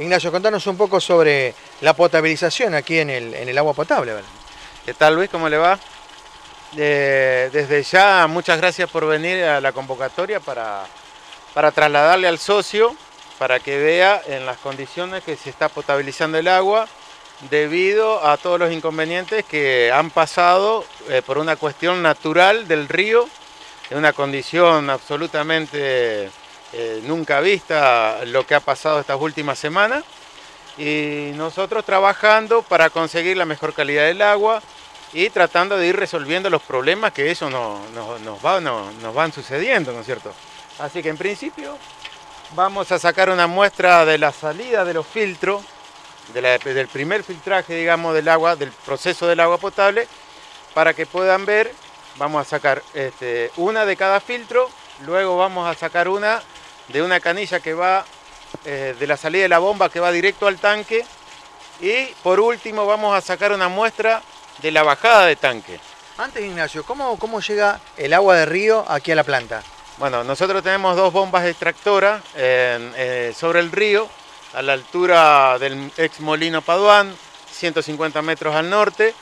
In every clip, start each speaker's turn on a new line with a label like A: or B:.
A: Ignacio, contanos un poco sobre la potabilización aquí en el agua potable, ¿verdad?
B: ¿Qué tal, Luis? ¿Cómo le va? Desde ya, muchas gracias por venir a la convocatoria para trasladarle al socio para que vea en las condiciones que se está potabilizando el agua debido a todos los inconvenientes que han pasado por una cuestión natural del río, en una condición absolutamente nunca vista lo que ha pasado estas últimas semanas, y nosotros trabajando para conseguir la mejor calidad del agua y tratando de ir resolviendo los problemas que eso nos van sucediendo, ¿no es cierto? Así que en principio vamos a sacar una muestra de la salida de los filtros, del primer filtraje, digamos, del agua, del proceso del agua potable, para que puedan ver. Vamos a sacar una de cada filtro, luego vamos a sacar una de una canilla que va de la salida de la bomba que va directo al tanque, y por último vamos a sacar una muestra de la bajada de tanque.
A: Antes, Ignacio, ¿cómo llega el agua de río aquí a la planta?
B: Bueno, nosotros tenemos dos bombas extractoras sobre el río, a la altura del ex molino Paduán, 150 metros al norte.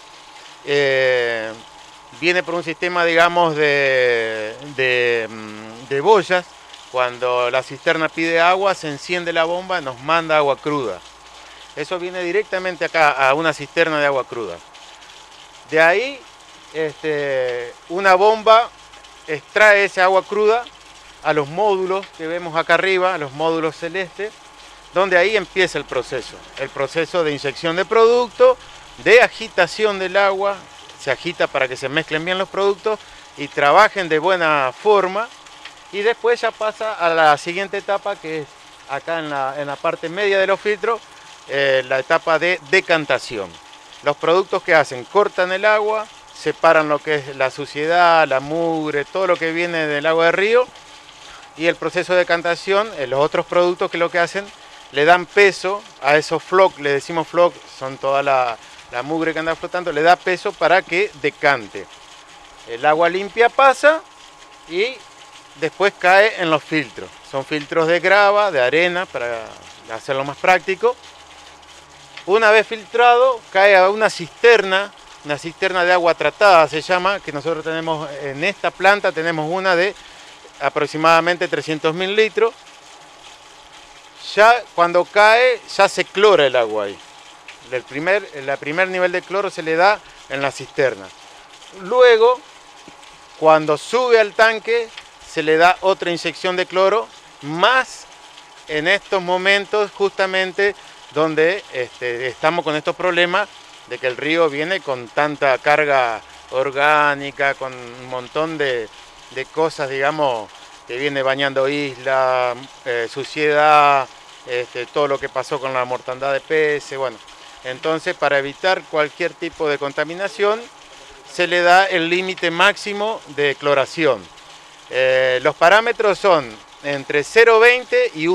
B: Viene por un sistema, digamos, de boyas. Cuando la cisterna pide agua, se enciende la bomba, nos manda agua cruda. Eso viene directamente acá a una cisterna de agua cruda. De ahí, una bomba extrae esa agua cruda a los módulos que vemos acá arriba, a los módulos celestes, donde ahí empieza el proceso de inyección de producto, de agitación del agua. Se agita para que se mezclen bien los productos y trabajen de buena forma. Y después ya pasa a la siguiente etapa, que es acá en la parte media de los filtros, la etapa de decantación. Los productos que hacen, cortan el agua, separan lo que es la suciedad, la mugre, todo lo que viene del agua de río, y el proceso de decantación, los otros productos que lo que hacen, le dan peso a esos floc, le decimos floc, son toda la mugre que anda flotando, le da peso para que decante. El agua limpia pasa y después cae en los filtros. Son filtros de grava, de arena, para hacerlo más práctico. Una vez filtrado, cae a una cisterna de agua tratada se llama, que nosotros tenemos en esta planta, tenemos una de aproximadamente 300.000 litros. Ya cuando cae, ya se clora el agua ahí. El primer nivel de cloro se le da en la cisterna. Luego, cuando sube al tanque, se le da otra inyección de cloro, más en estos momentos justamente donde estamos con estos problemas de que el río viene con tanta carga orgánica, con un montón de cosas, digamos, que viene bañando isla, suciedad, todo lo que pasó con la mortandad de peces. Bueno, entonces para evitar cualquier tipo de contaminación se le da el límite máximo de cloración. Los parámetros son entre 0,20 y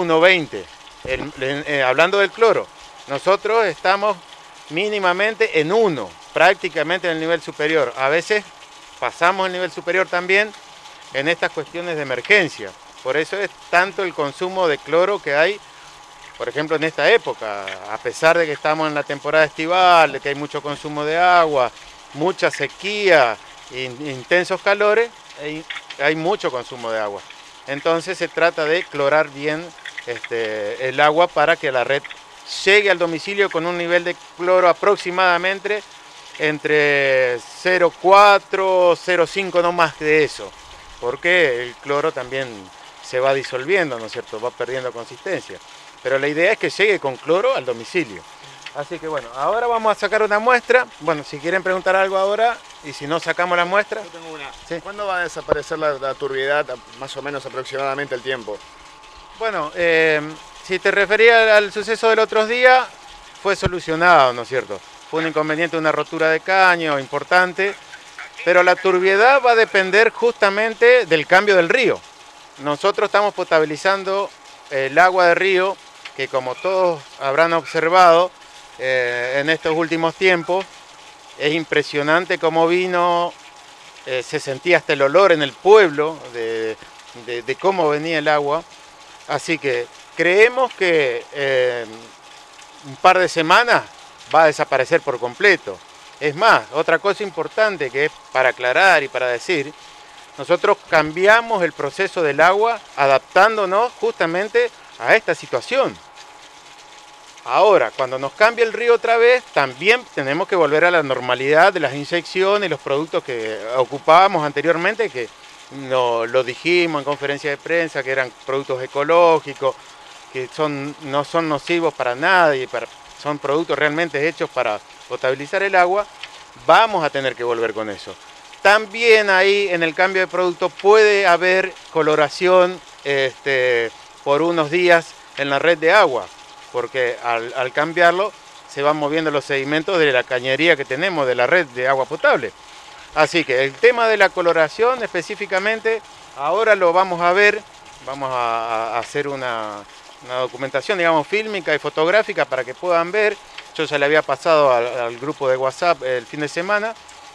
B: 1,20. Hablando del cloro, nosotros estamos mínimamente en 1, prácticamente en el nivel superior. A veces pasamos el nivel superior también en estas cuestiones de emergencia. Por eso es tanto el consumo de cloro que hay, por ejemplo, en esta época. A pesar de que estamos en la temporada estival, de que hay mucho consumo de agua, mucha sequía, intensos calores, hay mucho consumo de agua. Entonces se trata de clorar bien el agua para que la red llegue al domicilio con un nivel de cloro aproximadamente entre 0,4, 0,5, no más de eso, porque el cloro también se va disolviendo, ¿no es cierto? Va perdiendo consistencia. Pero la idea es que llegue con cloro al domicilio. Así que bueno, ahora vamos a sacar una muestra. Bueno, si quieren preguntar algo ahora, y si no sacamos la muestra.
C: Yo tengo una.
B: Sí.
C: ¿Cuándo va a desaparecer la turbiedad, más o menos aproximadamente el tiempo?
B: Bueno, si te referías al suceso del otro día, fue solucionado, ¿no es cierto? Fue un inconveniente, una rotura de caño importante, pero la turbiedad va a depender justamente del cambio del río. Nosotros estamos potabilizando el agua de río, que como todos habrán observado en estos últimos tiempos, es impresionante cómo vino, se sentía hasta el olor en el pueblo de cómo venía el agua. Así que creemos que un par de semanas va a desaparecer por completo. Es más, otra cosa importante que es para aclarar y para decir, nosotros cambiamos el proceso del agua adaptándonos justamente a esta situación. Ahora, cuando nos cambia el río otra vez, también tenemos que volver a la normalidad de las inyecciones y los productos que ocupábamos anteriormente, que lo dijimos en conferencia de prensa, que eran productos ecológicos, que no son nocivos para nadie, son productos realmente hechos para potabilizar el agua. Vamos a tener que volver con eso. También ahí en el cambio de producto puede haber coloración por unos días en la red de agua, porque al cambiarlo se van moviendo los sedimentos de la cañería que tenemos de la red de agua potable. Así que el tema de la coloración específicamente, ahora lo vamos a ver, vamos a hacer una documentación, digamos, fílmica y fotográfica para que puedan ver. Yo ya le había pasado al grupo de WhatsApp el fin de semana,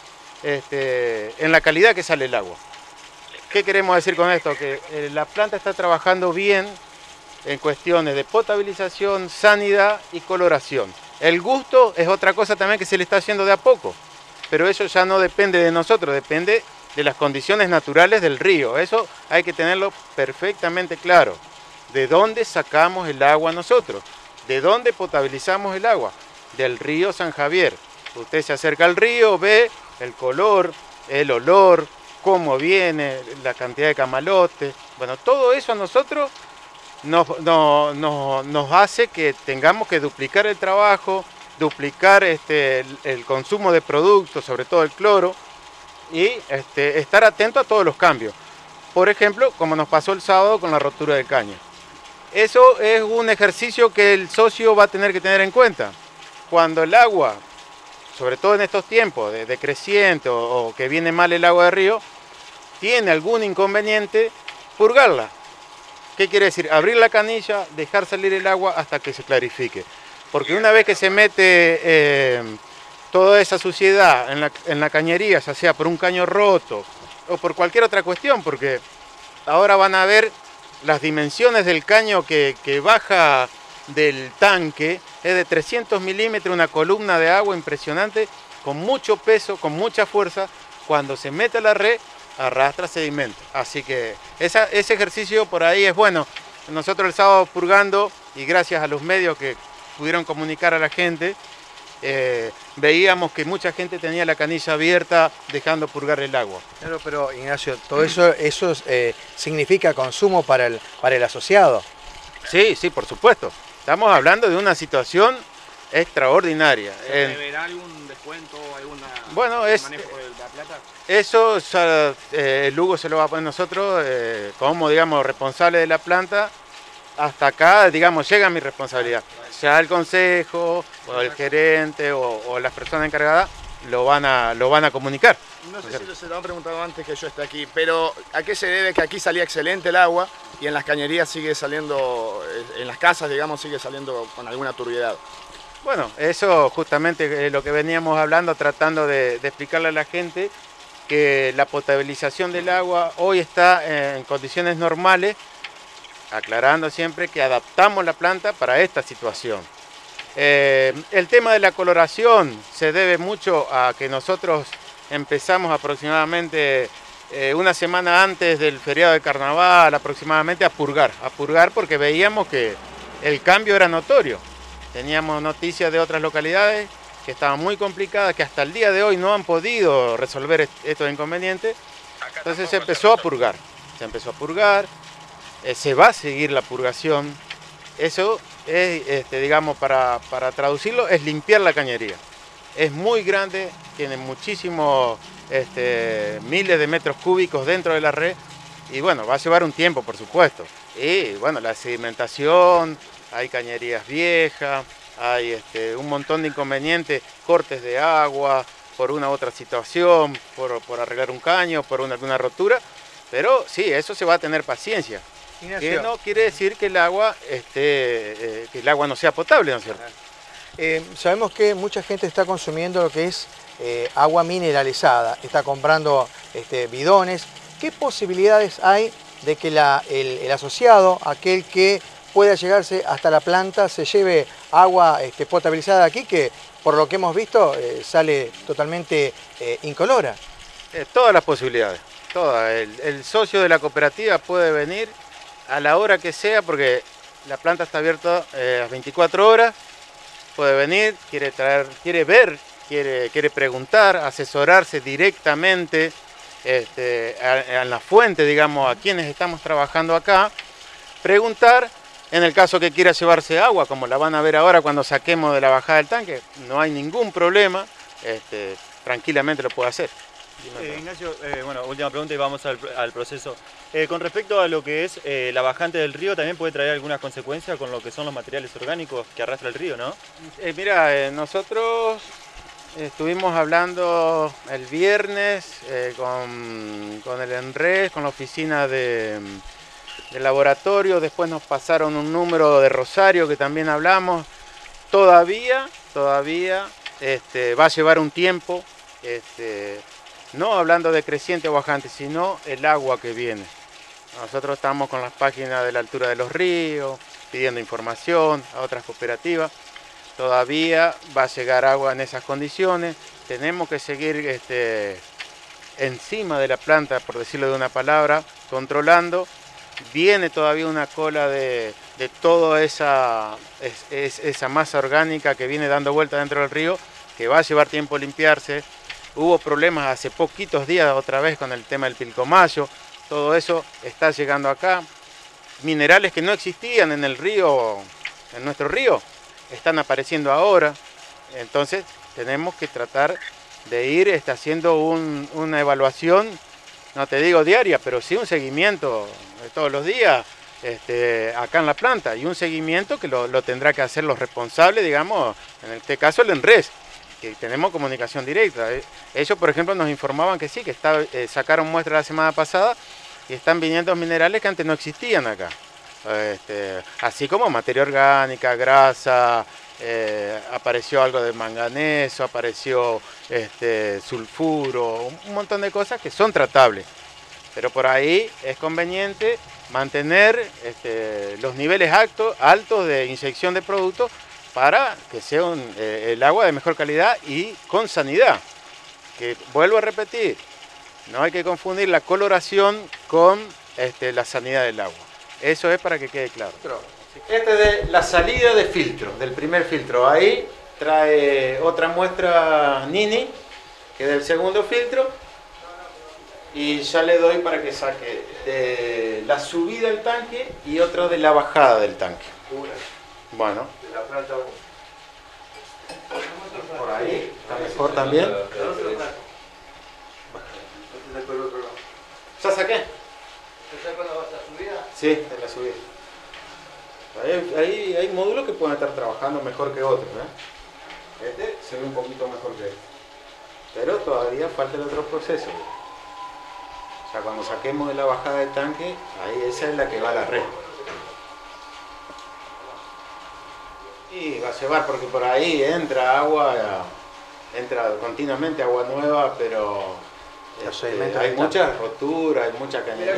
B: en la calidad que sale el agua. ¿Qué queremos decir con esto? Que la planta está trabajando bien en cuestiones de potabilización, sanidad y coloración. El gusto es otra cosa también que se le está haciendo de a poco, pero eso ya no depende de nosotros, depende de las condiciones naturales del río. Eso hay que tenerlo perfectamente claro. ¿De dónde sacamos el agua nosotros? ¿De dónde potabilizamos el agua? Del río San Javier. Usted se acerca al río, ve el color, el olor, cómo viene, la cantidad de camalotes. Bueno, todo eso a nosotros nos hace que tengamos que duplicar el trabajo, duplicar el consumo de productos, sobre todo el cloro, y estar atento a todos los cambios. Por ejemplo, como nos pasó el sábado con la rotura del caño. Eso es un ejercicio que el socio va a tener que tener en cuenta. Cuando el agua, sobre todo en estos tiempos de creciente o que viene mal el agua de río, tiene algún inconveniente, purgarla. ¿Qué quiere decir? Abrir la canilla, dejar salir el agua hasta que se clarifique. Porque una vez que se mete toda esa suciedad en la cañería, ya sea por un caño roto o por cualquier otra cuestión, porque ahora van a ver las dimensiones del caño que baja del tanque, es de 300 milímetros, una columna de agua impresionante, con mucho peso, con mucha fuerza. Cuando se mete a la red, arrastra sedimento. Así que ese ejercicio por ahí es bueno. Nosotros el sábado purgando, y gracias a los medios que pudieron comunicar a la gente, veíamos que mucha gente tenía la canilla abierta dejando purgar el agua.
A: Claro, pero Ignacio, todo eso significa consumo para el asociado.
B: Sí, sí, por supuesto. Estamos hablando de una situación extraordinaria.
C: ¿Se deberá algún descuento, alguna
B: manejo
C: de la plata?
B: Eso ya, el Hugo se lo va a poner nosotros, como digamos responsable de la planta. Hasta acá, digamos, llega mi responsabilidad. Ya el consejo, o el gerente, o las personas encargadas lo van a comunicar.
C: No sé si se lo han preguntado antes que yo esté aquí, pero ¿a qué se debe que aquí salía excelente el agua y en las cañerías sigue saliendo, en las casas, digamos, sigue saliendo con alguna turbiedad?
B: Bueno, eso justamente es lo que veníamos hablando, tratando de explicarle a la gente que la potabilización del agua hoy está en condiciones normales, aclarando siempre que adaptamos la planta para esta situación. El tema de la coloración se debe mucho a que nosotros empezamos aproximadamente una semana antes del feriado de carnaval aproximadamente a purgar porque veíamos que el cambio era notorio. Teníamos noticias de otras localidades que estaban muy complicadas, que hasta el día de hoy no han podido resolver estos inconvenientes. Entonces se empezó a purgar, se va a seguir la purgación. Eso es, digamos, para traducirlo, es limpiar la cañería. Es muy grande, tiene muchísimos miles de metros cúbicos dentro de la red y bueno, va a llevar un tiempo, por supuesto. Y bueno, la sedimentación, hay cañerías viejas, hay un montón de inconvenientes, cortes de agua, por una u otra situación, por arreglar un caño, por alguna rotura, pero sí, eso se va a tener paciencia. Ignacio, que no quiere decir que el agua no sea potable, ¿no es cierto?
A: Sabemos que mucha gente está consumiendo lo que es agua mineralizada, está comprando bidones. ¿Qué posibilidades hay de que el asociado, aquel que pueda llegarse hasta la planta, se lleve agua potabilizada aquí, que por lo que hemos visto sale totalmente incolora.
B: Todas las posibilidades, todas. El socio de la cooperativa puede venir a la hora que sea, porque la planta está abierta las 24 horas, puede venir, quiere traer, quiere ver, quiere preguntar, asesorarse directamente a la fuente, digamos, a quienes estamos trabajando acá, preguntar, en el caso que quiera llevarse agua, como la van a ver ahora cuando saquemos de la bajada del tanque, no hay ningún problema, tranquilamente lo puede hacer.
D: Ignacio, bueno, última pregunta y vamos al proceso. Con respecto a lo que es la bajante del río, también puede traer algunas consecuencias con lo que son los materiales orgánicos que arrastra el río, ¿no?
B: Mira, nosotros estuvimos hablando el viernes con el ENRES, con la oficina del laboratorio, después nos pasaron un número de Rosario que también hablamos. Todavía va a llevar un tiempo, no hablando de creciente o bajante, sino el agua que viene. Nosotros estamos con las páginas de la altura de los ríos, pidiendo información a otras cooperativas. Todavía va a llegar agua en esas condiciones. Tenemos que seguir encima de la planta, por decirlo de una palabra, controlando. Viene todavía una cola de toda esa masa orgánica que viene dando vuelta dentro del río, que va a llevar tiempo limpiarse. Hubo problemas hace poquitos días otra vez con el tema del pilcomayo. Todo eso está llegando acá. Minerales que no existían en el río, en nuestro río, están apareciendo ahora. Entonces tenemos que tratar de ir haciendo una evaluación, no te digo diaria, pero sí un seguimiento de todos los días acá en la planta, y un seguimiento que lo tendrá que hacer los responsables, digamos, en este caso el ENRES, que tenemos comunicación directa. Ellos, por ejemplo, nos informaban que sí, que sacaron muestras la semana pasada y están viniendo minerales que antes no existían acá. Así como materia orgánica, grasa, apareció algo de manganeso, apareció sulfuro, un montón de cosas que son tratables. Pero por ahí es conveniente mantener los niveles altos de inyección de productos para que sea el agua de mejor calidad y con sanidad. Que vuelvo a repetir, no hay que confundir la coloración con la sanidad del agua. Eso es para que quede claro. Este es de la salida de filtro, del primer filtro. Ahí trae otra muestra Nini, que es del segundo filtro. Y ya le doy para que saque de la subida del tanque y otra de la bajada del tanque. Bueno. De la planta 1. Por ahí, está mejor también. ¿Ya saqué?
A: ¿Te sacó la subida?
B: Sí, de la subida. Hay módulos que pueden estar trabajando mejor que otros, ¿eh? Este se ve un poquito mejor que este. Pero todavía falta el otro proceso. O sea, cuando saquemos de la bajada del tanque, ahí esa es la que va a la red. Y va a llevar, porque por ahí entra agua, entra continuamente agua nueva, pero hay mucha rotura, hay mucha cañería.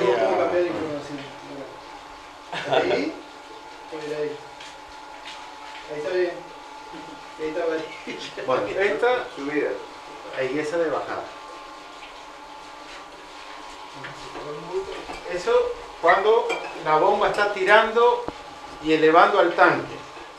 A: Ahí. Ahí está bien. Ahí está amarilla.
B: Bueno, esta subida. Ahí esa de bajada. Eso cuando la bomba está tirando y elevando al tanque.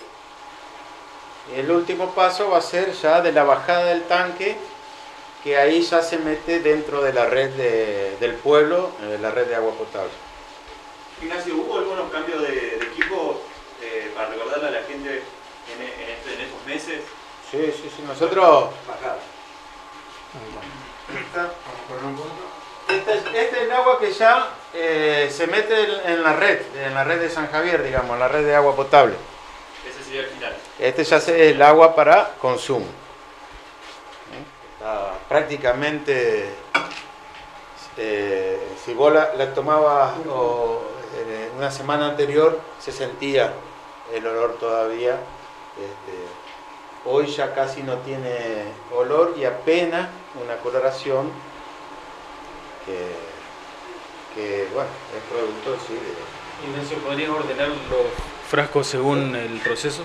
B: Y el último paso va a ser ya de la bajada del tanque, que ahí ya se mete dentro de la red del pueblo, la red de agua potable.
D: Ignacio, ¿hubo algunos cambios de equipo para recordarle a la gente en estos meses?
B: Sí. Nosotros... Este es el agua que ya se mete en la red de San Javier, digamos, en la red de agua potable.
D: Ese sería el final.
B: Este ya es el agua para consumo. Está prácticamente, si vos la tomabas una semana anterior, se sentía el olor todavía. Hoy ya casi no tiene olor y apenas una coloración que bueno, es producto sí,
E: Ignacio, ¿podrías ordenar los frascos según el proceso.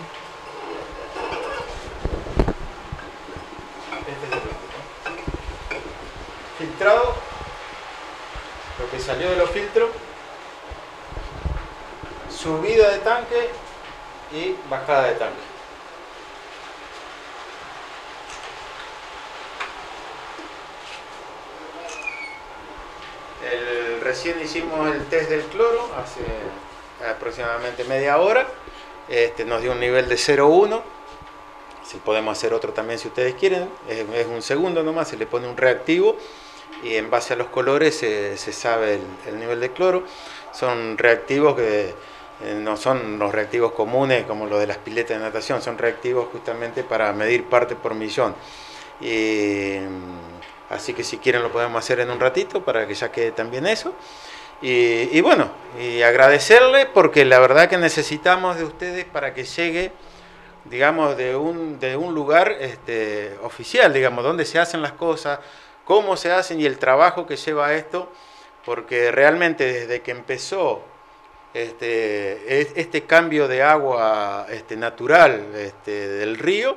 B: Filtrado, lo que salió de los filtros, subida de tanque y bajada de tanque. Recién hicimos el test del cloro hace aproximadamente media hora. Nos dio un nivel de 0,1. Si podemos hacer otro también si ustedes quieren. Es un segundo nomás, se le pone un reactivo y en base a los colores se sabe el nivel de cloro. Son reactivos que no son los reactivos comunes como los de las piletas de natación, son reactivos justamente para medir parte por millón. Así que si quieren lo podemos hacer en un ratito para que ya quede también eso. Y bueno, y agradecerle porque la verdad que necesitamos de ustedes para que llegue, digamos, de un lugar oficial, digamos, donde se hacen las cosas, cómo se hacen y el trabajo que lleva esto, porque realmente desde que empezó este cambio de agua natural del río,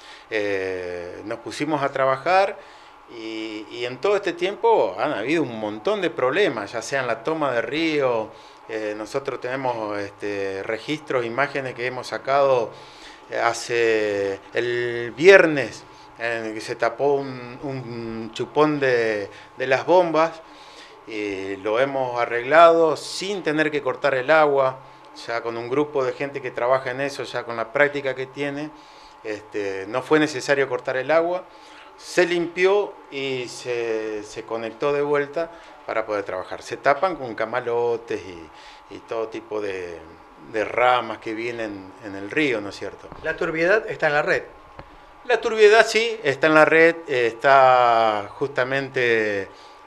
B: nos pusimos a trabajar. Y en todo este tiempo han habido un montón de problemas, ya sea en la toma de río. Nosotros tenemos registros, imágenes que hemos sacado hace el viernes, en que se tapó un chupón de las bombas, y lo hemos arreglado sin tener que cortar el agua, ya con un grupo de gente que trabaja en eso, ya con la práctica que tiene, no fue necesario cortar el agua. Se limpió y se conectó de vuelta para poder trabajar. Se tapan con camalotes y todo tipo de ramas que vienen en el río, ¿no es cierto?
A: La turbiedad está en la red.
B: La turbiedad sí, está en la red, está justamente,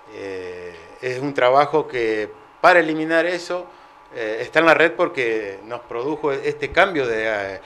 B: es un trabajo que para eliminar eso, está en la red porque nos produjo este cambio del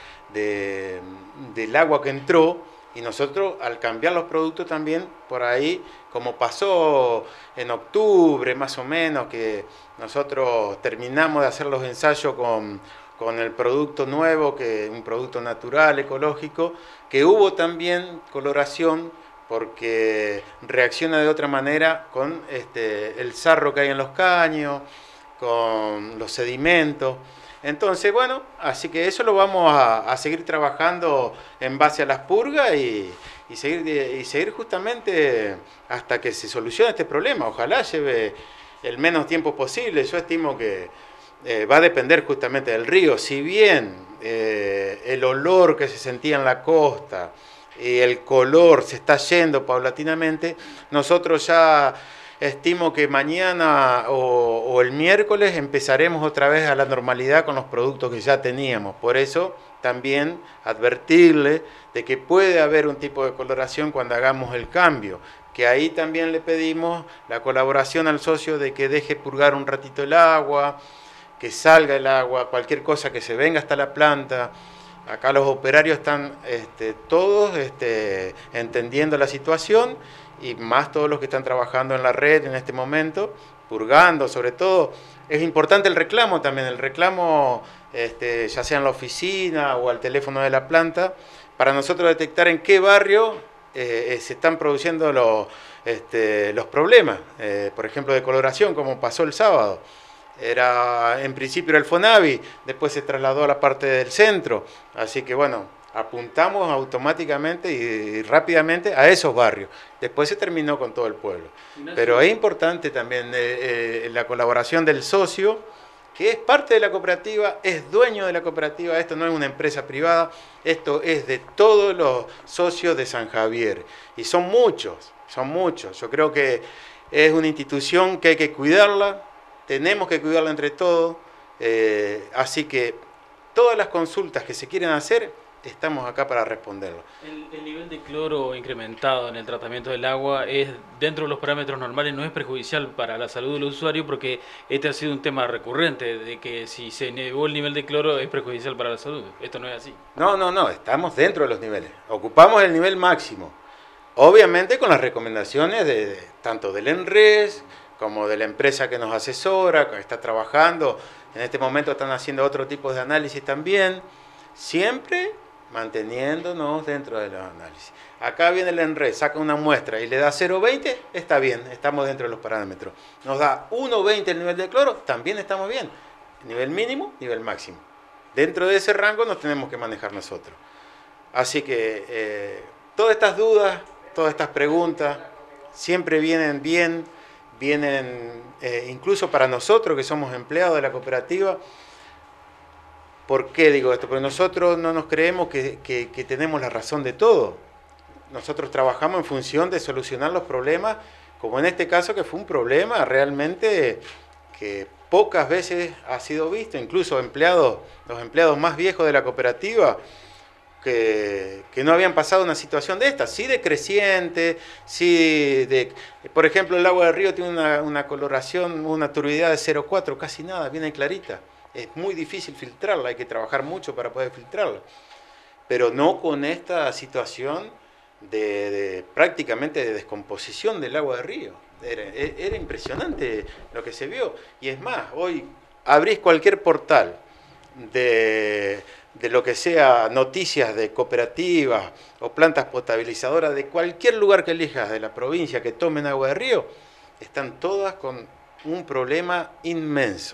B: agua que entró. Y nosotros, al cambiar los productos también, por ahí, como pasó en octubre más o menos, que nosotros terminamos de hacer los ensayos con el producto nuevo, que es un producto natural, ecológico, que hubo también coloración, porque reacciona de otra manera con el sarro que hay en los caños, con los sedimentos. Entonces, bueno, así que eso lo vamos a seguir trabajando en base a las purgas y seguir justamente hasta que se solucione este problema. Ojalá lleve el menos tiempo posible. Yo estimo que va a depender justamente del río. Si bien el olor que se sentía en la costa y el color se está yendo paulatinamente, nosotros ya estimo que mañana o el miércoles empezaremos otra vez a la normalidad con los productos que ya teníamos. Por eso también advertirle de que puede haber un tipo de coloración cuando hagamos el cambio, que ahí también le pedimos la colaboración al socio de que deje purgar un ratito el agua, que salga el agua, cualquier cosa que se venga hasta la planta. Acá los operarios están todos entendiendo la situación, y más todos los que están trabajando en la red en este momento, purgando. Sobre todo, es importante el reclamo también, el reclamo ya sea en la oficina o al teléfono de la planta, para nosotros detectar en qué barrio se están produciendo los problemas, por ejemplo de coloración, como pasó el sábado. En principio era el Fonavi, después se trasladó a la parte del centro, así que bueno, apuntamos automáticamente y rápidamente a esos barrios. Después se terminó con todo el pueblo. Pero es importante también la colaboración del socio, que es parte de la cooperativa, es dueño de la cooperativa. Esto no es una empresa privada, esto es de todos los socios de San Javier. Y son muchos, son muchos. Yo creo que es una institución que hay que cuidarla, tenemos que cuidarla entre todos. Así que todas las consultas que se quieren hacer, estamos acá para responderlo.
E: El nivel de cloro incrementado en el tratamiento del agua es dentro de los parámetros normales, no es perjudicial para la salud del usuario, porque este ha sido un tema recurrente, de que si se elevó el nivel de cloro es perjudicial para la salud. Esto no es así.
B: No, estamos dentro de los niveles. Ocupamos el nivel máximo. Obviamente con las recomendaciones tanto del ENRES como de la empresa que nos asesora, que está trabajando En este momento están haciendo otro tipo de análisis también, siempre manteniéndonos dentro de los análisis. Acá viene el ENRE, saca una muestra y le da 0,20, está bien, estamos dentro de los parámetros. Nos da 1,20 el nivel de cloro, también estamos bien. Nivel mínimo, nivel máximo. Dentro de ese rango nos tenemos que manejar nosotros. Así que todas estas dudas, todas estas preguntas, siempre vienen bien, vienen incluso para nosotros que somos empleados de la cooperativa. ¿Por qué digo esto? Porque nosotros no nos creemos que tenemos la razón de todo. Nosotros trabajamos en función de solucionar los problemas, como en este caso que fue un problema realmente que pocas veces ha sido visto, incluso los empleados más viejos de la cooperativa, que no habían pasado una situación de esta, sí decreciente, sí de... Por ejemplo, el agua del río tiene una coloración, una turbidez de 0,4, casi nada, viene clarita. Es muy difícil filtrarla, hay que trabajar mucho para poder filtrarla. Pero no con esta situación prácticamente de descomposición del agua del río. Era impresionante lo que se vio. Y es más, hoy abrís cualquier portal de lo que sea noticias de cooperativas o plantas potabilizadoras, de cualquier lugar que elijas de la provincia que tomen agua de río, están todas con un problema inmenso.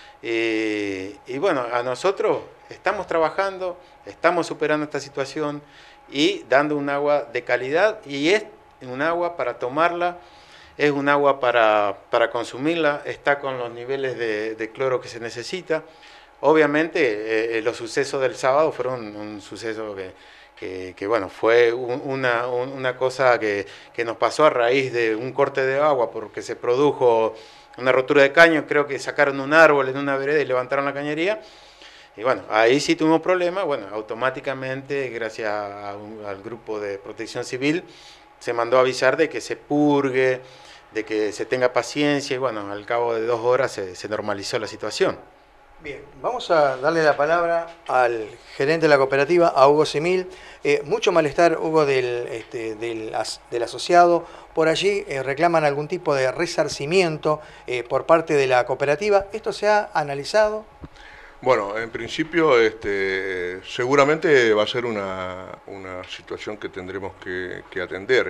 B: Y bueno, a nosotros estamos trabajando, estamos superando esta situación y dando un agua de calidad, y es un agua para tomarla, es un agua para consumirla, está con los niveles de cloro que se necesita. Obviamente los sucesos del sábado fueron un suceso que bueno, fue una cosa que nos pasó a raíz de un corte de agua porque se produjo una rotura de caño. Creo que sacaron un árbol en una vereda y levantaron la cañería. Y bueno, ahí sí tuvimos problemas. Bueno, automáticamente, gracias al grupo de protección civil, se mandó a avisar de que se purgue, de que se tenga paciencia, y bueno, al cabo de 2 horas se normalizó la situación.
A: Bien, vamos a darle la palabra al gerente de la cooperativa, a Hugo Simil. Mucho malestar, Hugo, del asociado. Por allí reclaman algún tipo de resarcimiento por parte de la cooperativa. ¿Esto se ha analizado?
F: Bueno, en principio seguramente va a ser una situación que tendremos que atender.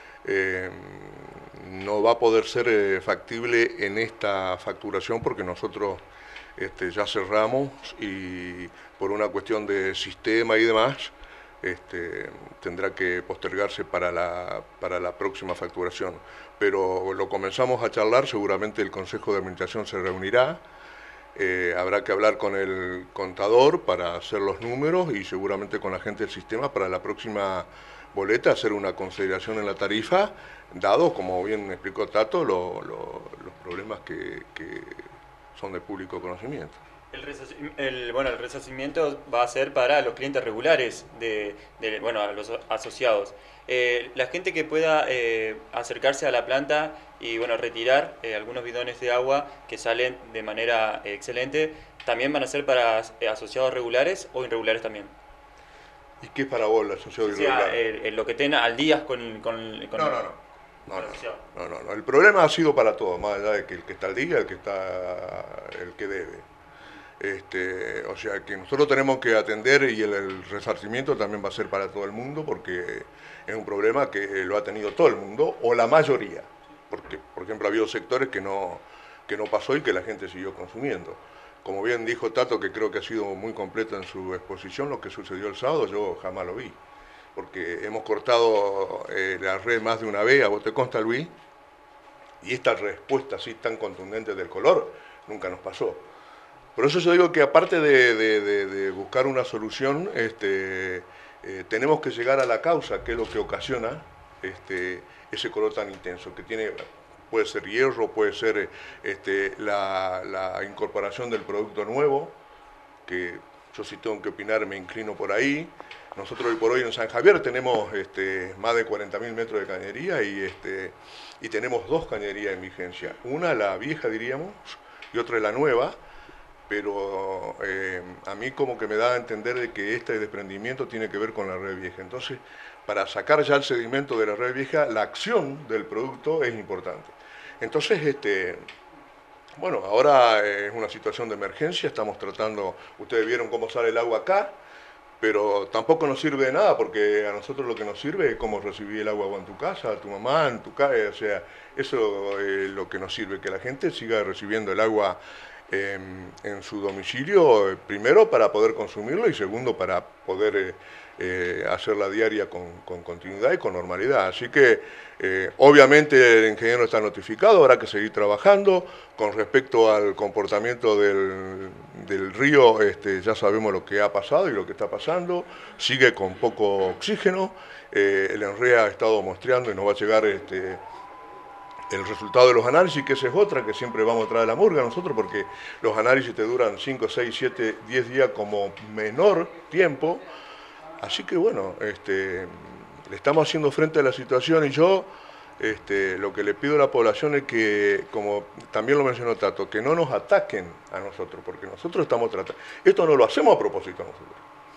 F: No va a poder ser factible en esta facturación porque nosotros ya cerramos, y por una cuestión de sistema y demás tendrá que postergarse para la próxima facturación. Pero lo comenzamos a charlar, seguramente el Consejo de Administración se reunirá. Habrá que hablar con el contador para hacer los números y seguramente con la gente del sistema para la próxima boleta hacer una consideración en la tarifa, dado, como bien explicó Tato, los problemas que son de público conocimiento.
D: El resarcimiento va a ser para los clientes regulares, a los asociados. La gente que pueda acercarse a la planta y retirar algunos bidones de agua que salen de manera excelente, ¿también van a ser para asociados regulares o irregulares también?
F: ¿Y qué es para vos el asociado irregular?
D: Lo que tenga al día con
F: No. El problema ha sido para todos, más allá de que el que está al día, el que debe. O sea que nosotros tenemos que atender, y el resarcimiento también va a ser para todo el mundo, porque es un problema que lo ha tenido todo el mundo, o la mayoría. Porque, por ejemplo, ha habido sectores que no pasó y que la gente siguió consumiendo. Como bien dijo Tato, que creo que ha sido muy completo en su exposición, lo que sucedió el sábado, yo jamás lo vi. Porque hemos cortado la red más de una vez, ¿a vos te consta, Luis? Y esta respuesta así tan contundente del color nunca nos pasó. Por eso yo digo que aparte de buscar una solución, tenemos que llegar a la causa, que es lo que ocasiona ese color tan intenso, que puede ser hierro, puede ser la incorporación del producto nuevo, que yo sí tengo que opinar, me inclino por ahí. Nosotros hoy por hoy en San Javier tenemos más de 40.000 metros de cañería y tenemos 2 cañerías en vigencia. Una, la vieja diríamos, y otra es la nueva, pero a mí como que me da a entender de que este desprendimiento tiene que ver con la red vieja. Entonces, para sacar ya el sedimento de la red vieja, la acción del producto es importante. Entonces, Bueno, ahora es una situación de emergencia, estamos tratando, ustedes vieron cómo sale el agua acá, pero tampoco nos sirve de nada porque a nosotros lo que nos sirve es cómo recibir el agua en tu casa, a tu mamá, en tu casa, o sea, eso es lo que nos sirve, que la gente siga recibiendo el agua en su domicilio, primero para poder consumirlo y segundo para poder hacerla diaria con continuidad y con normalidad. Así que obviamente el ingeniero está notificado, habrá que seguir trabajando. Con respecto al comportamiento del río, ya sabemos lo que ha pasado y lo que está pasando, sigue con poco oxígeno, el ENREA ha estado mostrando y nos va a llegar el resultado de los análisis, que esa es otra, que siempre vamos a traer la murga nosotros, porque los análisis te duran 5, 6, 7, 10 días como menor tiempo. Así que bueno, le estamos haciendo frente a la situación y yo lo que le pido a la población es que, como también lo mencionó Tato, que no nos ataquen a nosotros, porque nosotros estamos tratando, esto no lo hacemos a propósito nosotros.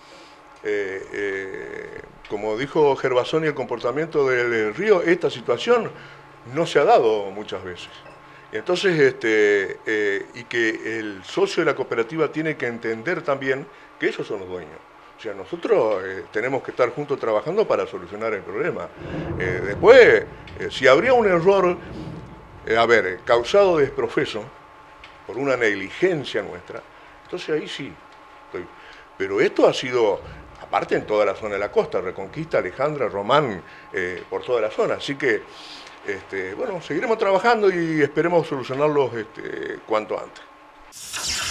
F: Como dijo Gervasoni, el comportamiento del río, esta situación no se ha dado muchas veces. Entonces, y que el socio de la cooperativa tiene que entender también que ellos son los dueños. O sea, nosotros tenemos que estar juntos trabajando para solucionar el problema. Después, si habría un error, causado desprofeso, por una negligencia nuestra, entonces ahí sí. Pero esto ha sido, aparte en toda la zona de la costa, Reconquista, Alejandra, Román, por toda la zona. Así que, bueno, seguiremos trabajando y esperemos solucionarlos cuanto antes.